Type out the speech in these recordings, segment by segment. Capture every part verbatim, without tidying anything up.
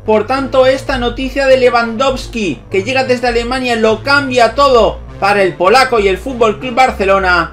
Por tanto, esta noticia de Lewandowski, que llega desde Alemania, lo cambia todo para el polaco y el F C Barcelona.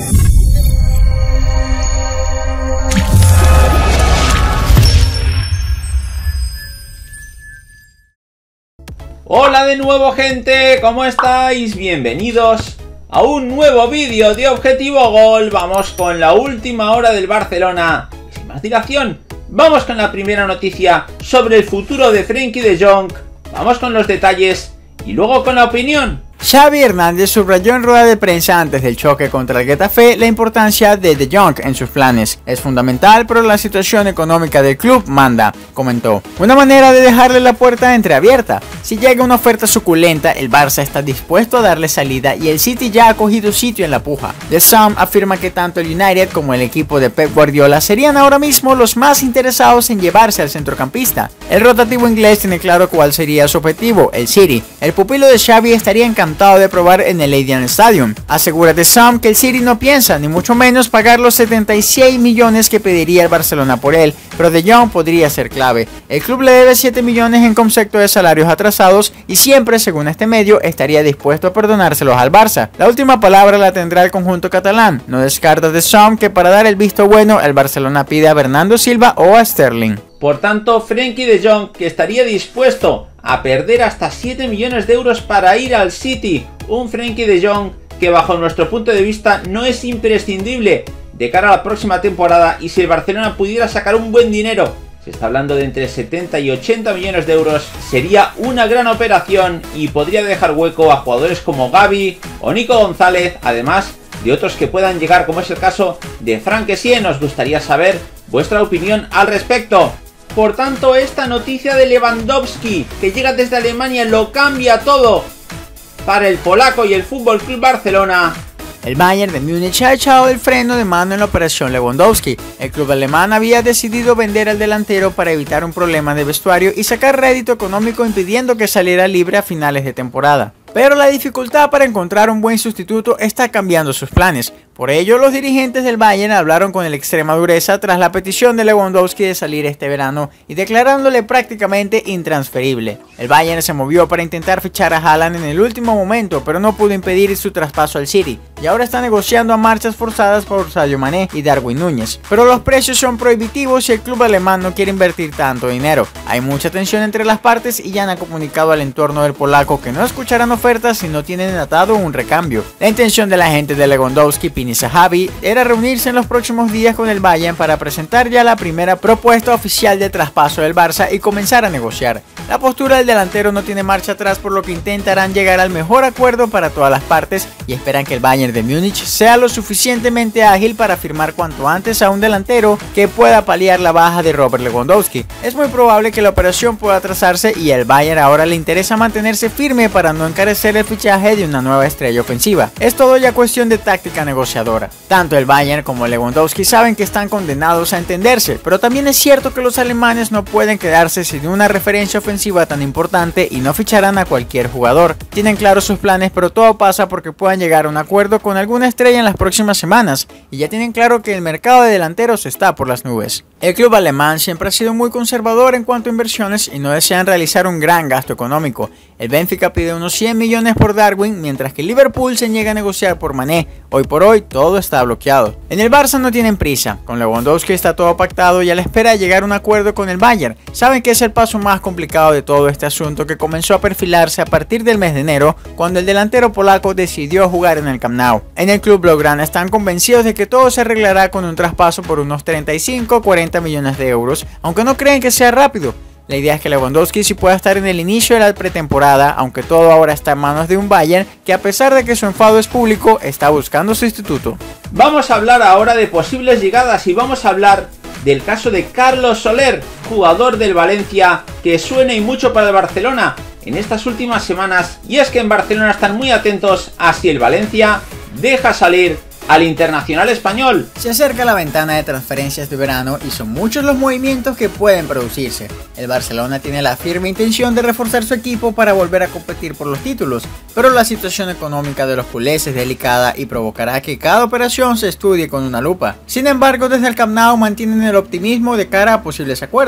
Hola de nuevo, gente, ¿cómo estáis? Bienvenidos a un nuevo vídeo de Objetivo Gol. Vamos con la última hora del Barcelona. Y sin más dilación, vamos con la primera noticia sobre el futuro de Frenkie de Jong. Vamos con los detalles y luego con la opinión. Xavi Hernández subrayó en rueda de prensa antes del choque contra el Getafe la importancia de De Jong en sus planes. Es fundamental, pero la situación económica del club manda, comentó. Una manera de dejarle la puerta entreabierta. Si llega una oferta suculenta, el Barça está dispuesto a darle salida y el City ya ha cogido sitio en la puja. The Sun afirma que tanto el United como el equipo de Pep Guardiola serían ahora mismo los más interesados en llevarse al centrocampista. El rotativo inglés tiene claro cuál sería su objetivo, el City. El pupilo de Xavi estaría encantado de probar en el Etihad Stadium. Asegura The Sun que el City no piensa ni mucho menos pagar los setenta y seis millones que pediría el Barcelona por él, pero De Jong podría ser clave. El club le debe siete millones en concepto de salarios atrasados y siempre, según este medio, estaría dispuesto a perdonárselos al Barça. La última palabra la tendrá el conjunto catalán. No descarta The Sun que para dar el visto bueno el Barcelona pide a Bernardo Silva o a Sterling. Por tanto, Frenkie de Jong, que estaría dispuesto a perder hasta siete millones de euros para ir al City. Un Frenkie de Jong que bajo nuestro punto de vista no es imprescindible de cara a la próxima temporada, y si el Barcelona pudiera sacar un buen dinero, se está hablando de entre setenta y ochenta millones de euros, sería una gran operación y podría dejar hueco a jugadores como Gavi o Nico González, además de otros que puedan llegar, como es el caso de Franck Kessié. Nos gustaría saber vuestra opinión al respecto. Por tanto, esta noticia de Lewandowski, que llega desde Alemania, lo cambia todo para el polaco y el F C Barcelona. El Bayern de Múnich ha echado el freno de mano en la operación Lewandowski. El club alemán había decidido vender al delantero para evitar un problema de vestuario y sacar rédito económico, impidiendo que saliera libre a finales de temporada. Pero la dificultad para encontrar un buen sustituto está cambiando sus planes. Por ello, los dirigentes del Bayern hablaron con el extrema dureza tras la petición de Lewandowski de salir este verano y declarándole prácticamente intransferible. El Bayern se movió para intentar fichar a Haaland en el último momento, pero no pudo impedir su traspaso al City, y ahora está negociando a marchas forzadas por Sadio Mané y Darwin Núñez. Pero los precios son prohibitivos y el club alemán no quiere invertir tanto dinero. Hay mucha tensión entre las partes y ya han comunicado al entorno del polaco que no escucharán ofertas si no tienen atado un recambio. La intención de la gente de Lewandowski, Pini Zahavi, era reunirse en los próximos días con el Bayern para presentar ya la primera propuesta oficial de traspaso del Barça y comenzar a negociar. La postura del delantero no tiene marcha atrás, por lo que intentarán llegar al mejor acuerdo para todas las partes y esperan que el Bayern de Múnich sea lo suficientemente ágil para firmar cuanto antes a un delantero que pueda paliar la baja de Robert Lewandowski. Es muy probable que la operación pueda atrasarse y al Bayern ahora le interesa mantenerse firme para no encarecer el fichaje de una nueva estrella ofensiva. Es todo ya cuestión de táctica negociadora. Tanto el Bayern como Lewandowski saben que están condenados a entenderse, pero también es cierto que los alemanes no pueden quedarse sin una referencia ofensiva tan importante y no ficharán a cualquier jugador. Tienen claros sus planes, pero todo pasa porque puedan llegar a un acuerdo con alguna estrella en las próximas semanas, y ya tienen claro que el mercado de delanteros está por las nubes. El club alemán siempre ha sido muy conservador en cuanto a inversiones y no desean realizar un gran gasto económico. El Benfica pide unos cien millones por Darwin, mientras que Liverpool se niega a negociar por Mané. Hoy por hoy todo está bloqueado. En el Barça no tienen prisa, con Lewandowski está todo pactado y a la espera de llegar a un acuerdo con el Bayern. Saben que es el paso más complicado de todo este asunto, que comenzó a perfilarse a partir del mes de enero, cuando el delantero polaco decidió jugar en el Camp Nou. En el club blaugrana están convencidos de que todo se arreglará con un traspaso por unos treinta y cinco a cuarenta millones de euros, aunque no creen que sea rápido. La idea es que Lewandowski sí pueda estar en el inicio de la pretemporada, aunque todo ahora está en manos de un Bayern que, a pesar de que su enfado es público, está buscando sustituto. Vamos a hablar ahora de posibles llegadas y vamos a hablar del caso de Carlos Soler, jugador del Valencia, que suena y mucho para el Barcelona en estas últimas semanas, y es que en Barcelona están muy atentos a si el Valencia deja salir al internacional español. Se acerca la ventana de transferencias de verano y son muchos los movimientos que pueden producirse. El Barcelona tiene la firme intención de reforzar su equipo para volver a competir por los títulos, pero la situación económica de los culés es delicada y provocará que cada operación se estudie con una lupa. Sin embargo, desde el Camp Nou mantienen el optimismo de cara a posibles acuerdos.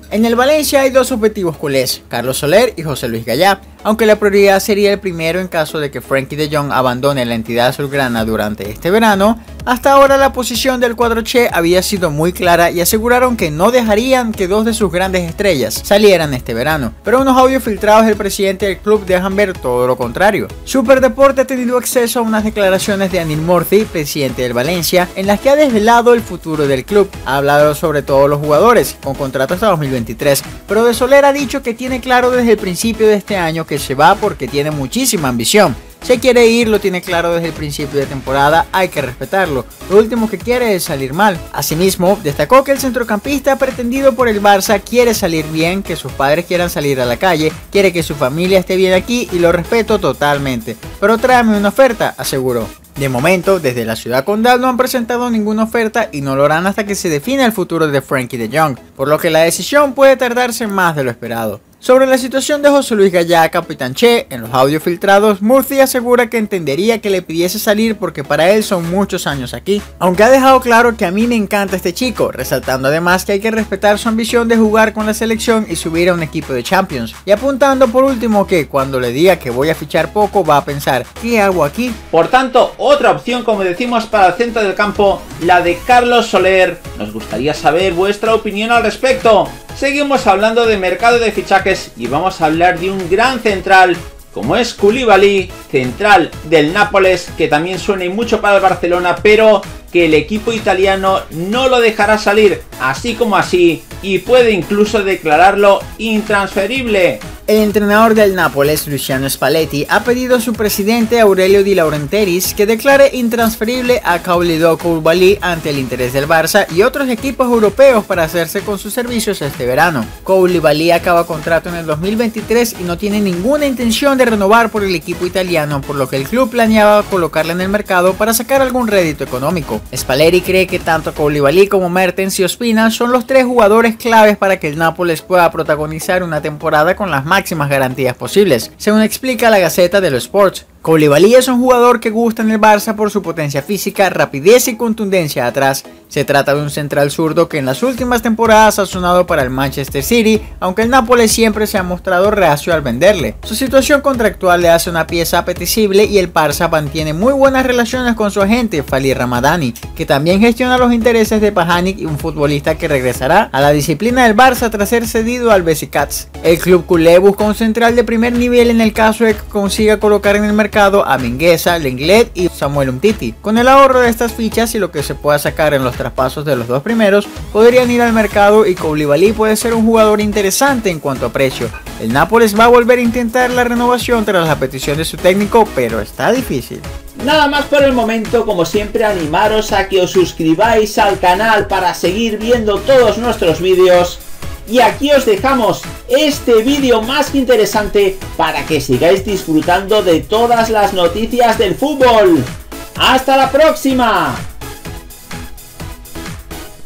En el Valencia hay dos objetivos culés, Carlos Soler y José Luis Gallá, aunque la prioridad sería el primero en caso de que Frenkie de Jong abandone la entidad azulgrana durante este verano. Hasta ahora la posición del cuadro Che había sido muy clara y aseguraron que no dejarían que dos de sus grandes estrellas salieran este verano, pero unos audios filtrados del presidente del club dejan ver todo lo contrario. Superdeporte ha tenido acceso a unas declaraciones de Anil Murthy, presidente del Valencia, en las que ha desvelado el futuro del club. Ha hablado sobre todos los jugadores, con contrato hasta dos mil veintitrés, pero de Soler ha dicho que tiene claro desde el principio de este año que se va porque tiene muchísima ambición. Se quiere ir, lo tiene claro desde el principio de temporada, hay que respetarlo. Lo último que quiere es salir mal. Asimismo, destacó que el centrocampista pretendido por el Barça quiere salir bien, que sus padres quieran salir a la calle, quiere que su familia esté bien aquí y lo respeto totalmente. Pero tráeme una oferta, aseguró. De momento, desde la ciudad condal no han presentado ninguna oferta y no lo harán hasta que se defina el futuro de Frenkie de Jong, por lo que la decisión puede tardarse más de lo esperado. Sobre la situación de José Luis Gallá, capitán Che, en los audios filtrados, Murthy asegura que entendería que le pidiese salir porque para él son muchos años aquí, aunque ha dejado claro que a mí me encanta este chico, resaltando además que hay que respetar su ambición de jugar con la selección y subir a un equipo de Champions, y apuntando por último que cuando le diga que voy a fichar poco va a pensar, ¿qué hago aquí? Por tanto, otra opción, como decimos, para el centro del campo, la de Carlos Soler. Nos gustaría saber vuestra opinión al respecto. Seguimos hablando de mercado de fichajes y vamos a hablar de un gran central como es Koulibaly, central del Nápoles, que también suena y mucho para el Barcelona, pero que el equipo italiano no lo dejará salir así como así y puede incluso declararlo intransferible. El entrenador del Nápoles, Luciano Spalletti, ha pedido a su presidente Aurelio Di Laurentiis que declare intransferible a Kalidou Koulibaly ante el interés del Barça y otros equipos europeos para hacerse con sus servicios este verano. Koulibaly acaba contrato en el dos mil veintitrés y no tiene ninguna intención de renovar por el equipo italiano, por lo que el club planeaba colocarle en el mercado para sacar algún rédito económico. Spalletti cree que tanto Koulibaly como Mertens y Ospina son los tres jugadores claves para que el Nápoles pueda protagonizar una temporada con las máximas garantías posibles, según explica la Gaceta dello Sport. Koulibaly es un jugador que gusta en el Barça por su potencia física, rapidez y contundencia atrás. Se trata de un central zurdo que en las últimas temporadas ha sonado para el Manchester City, aunque el Nápoles siempre se ha mostrado reacio al venderle. Su situación contractual le hace una pieza apetecible y el Barça mantiene muy buenas relaciones con su agente Falih Ramadani, que también gestiona los intereses de Pjanic, un futbolista que regresará a la disciplina del Barça tras ser cedido al Besiktas. El club culé busca un central de primer nivel en el caso de que consiga colocar en el mercado a Mingueza, Lenglet y Samuel Umtiti. Con el ahorro de estas fichas y lo que se pueda sacar en los traspasos de los dos primeros, podrían ir al mercado y Koulibaly puede ser un jugador interesante en cuanto a precio. El Nápoles va a volver a intentar la renovación tras la petición de su técnico, pero está difícil. Nada más por el momento, como siempre animaros a que os suscribáis al canal para seguir viendo todos nuestros vídeos. Y aquí os dejamos este vídeo más que interesante para que sigáis disfrutando de todas las noticias del fútbol. ¡Hasta la próxima!